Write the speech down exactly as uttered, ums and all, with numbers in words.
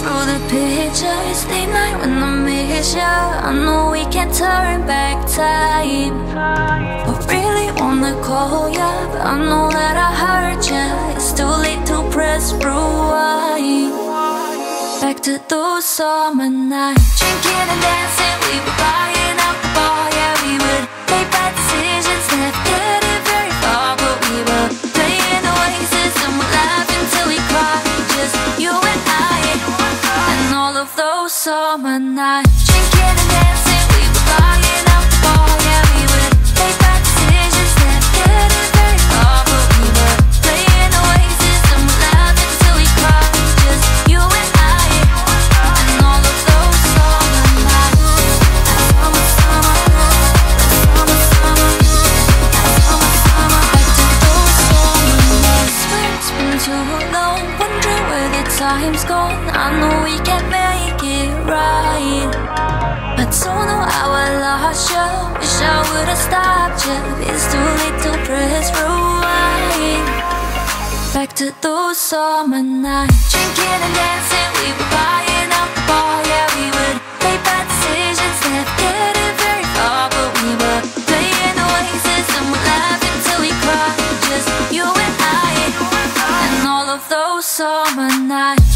through the pictures, late night when I miss ya. I know we can't turn back time. I really wanna call ya, but I know that I hurt ya. It's too late to press rewind. Back to those summer nights, drinking and dancing, we were buying alcohol. Yeah, we would make bad decisions, never get it very far, but we were playing Oasis and we're laughing till we cry. Just you and I, and all of those summer nights, drinking and dancing, we were buying alcohol. Yeah, we would make bad decisions, never get it very far, but we were playing Oasis and we're laughing till we cry. Just you and I, and all of those summer nights. Summer, summer, summer, summer, summer, summer. Back to those summer nights. Swear it's been too long, wondering where the time's gone. I know we can't make it right, I don't know how I lost you. Wish I would've stopped you. It's too late to press rewind. Back to those summer nights, drinking and dancing, we were buying alcohol. Yeah, we would make bad decisions, never get it very far, but we were playing Oasis and we're laughing till we cry. Just you and I, and all of those summer nights.